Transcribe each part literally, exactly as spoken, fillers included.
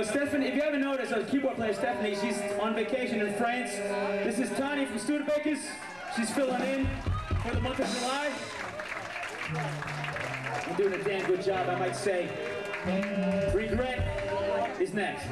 So Stephanie, if you haven't noticed, our keyboard player Stephanie, she's on vacation in France. This is Tanya from Studebakers. She's filling in for the month of July. You're doing a damn good job, I might say. Regret is next.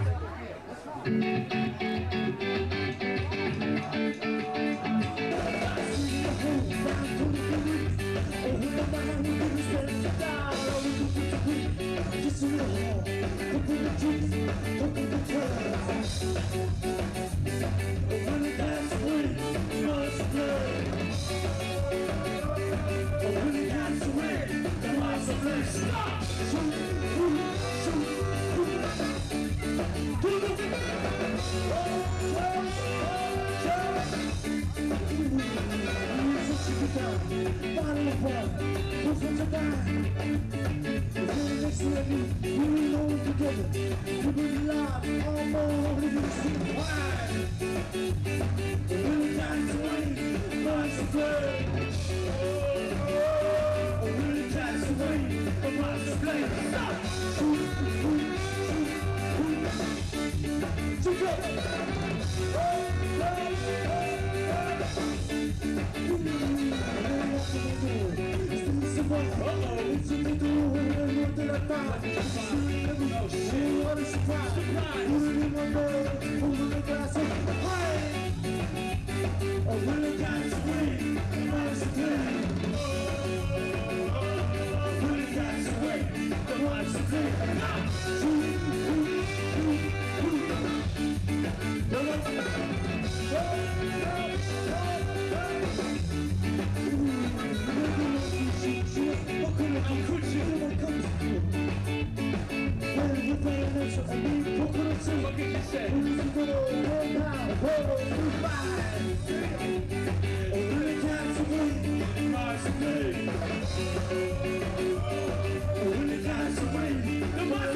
The